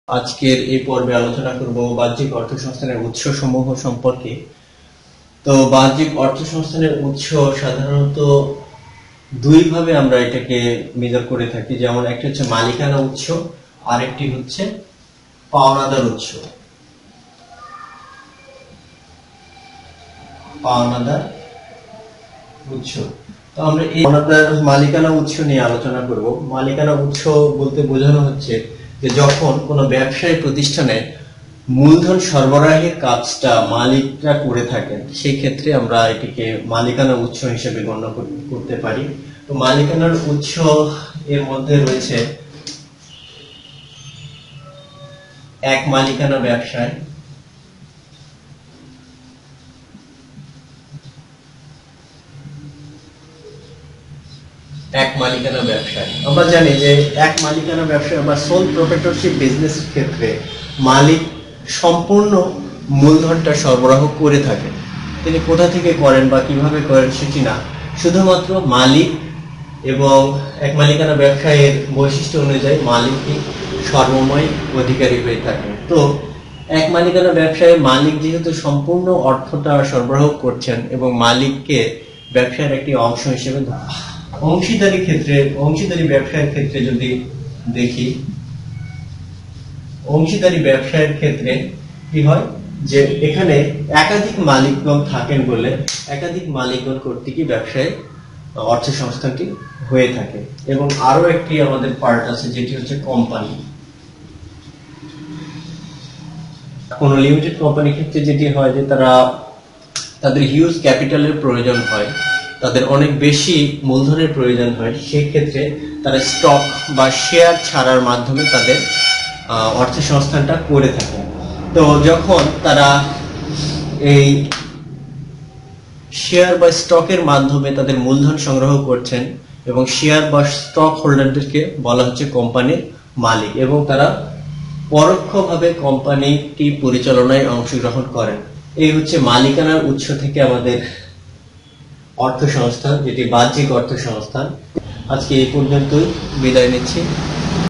আজকের এই পর্বে আলোচনা করব বাহ্যিক অর্থসংস্থানের উৎসসমূহ সম্পর্কে। তো বাহ্যিক অর্থসংস্থানের উৎস সাধারণত দুই ভাবে আমরা এটাকে মেজার করে থাকি, যেমন একটা হচ্ছে মালিকানা উৎস, আরেকটি হচ্ছে পাওনাদার উৎস। পাওনাদার উৎস, তো আমরা এই পাওনাদার মালিকানা উৎস নিয়ে আলোচনা করব। মালিকানা উৎস বলতে বোঝানো হচ্ছে যে যখন কোনো ব্যবসায়ী প্রতিষ্ঠানে মূলধন সরবরাহের কাজটা মালিকরা করে থাকেন, সেই ক্ষেত্রে আমরা এটিকে মালিকানা উৎস হিসেবে গণ্য করতে পারি। তো মালিকানার উৎস এর মধ্যে রয়েছে এক মালিকানা ব্যবসায়, এক মালিকানা ব্যবসায় আমরা জানি যে এক মালিকানা ব্যবসায় বা সোল প্রপ্রাইটরশিপ বিজনেস ক্ষেত্রে মালিক সম্পূর্ণ মূলধনটা সরবরাহ করে থাকেন। তিনি কোথা থেকে করেন বা কিভাবে করেন সেটি না, শুধুমাত্র মালিক এবং এক মালিকানা ব্যবসায়ের বৈশিষ্ট্য অনুযায়ী মালিকই সর্বময় অধিকারী হয়ে থাকেন। তো এক মালিকানা ব্যবসায় মালিক যেহেতু সম্পূর্ণ অর্থটা সরবরাহ করছেন এবং মালিককে ব্যবসার একটি অংশ হিসেবে অংশীদারি ব্যবসায়ের ক্ষেত্রে যদি দেখি, অংশীদারি ব্যবসায়ের ক্ষেত্রে কি হয় যে এখানে একাধিক মালিকগণ থাকেন বলে একাধিক মালিকগণ কর্তৃকই ব্যবসায় অর্থ সংস্থানটি হয়ে থাকে। এবং আরো একটি আমাদের পার্ট আছে যেটি হচ্ছে কোম্পানি। কোন লিমিটেড কোম্পানির ক্ষেত্রে যেটি হয় যে তাদের হিউজ ক্যাপিটালের প্রয়োজন হয়, তাদের অনেক বেশি মূলধনের প্রয়োজন হয়, সেই ক্ষেত্রে তারা স্টক বা শেয়ার ছাড়ার মাধ্যমে তাদের অর্থ সংস্থানটা করে থাকে। তো যখন তারা এই শেয়ার বা স্টকের মাধ্যমে তাদের মূলধন সংগ্রহ করছেন এবং শেয়ার বা স্টক হোল্ডারদেরকে বলা হচ্ছে কোম্পানির মালিক, এবং তারা পরোক্ষভাবে কোম্পানিটি পরিচালনায় অংশগ্রহণ করেন। এই হচ্ছে মালিকানার উৎস থেকে আমাদের অর্থসংস্থান, যেটি বাহ্যিক অর্থসংস্থান। আজকে এই পর্যন্তই, বিদায় নিচ্ছি।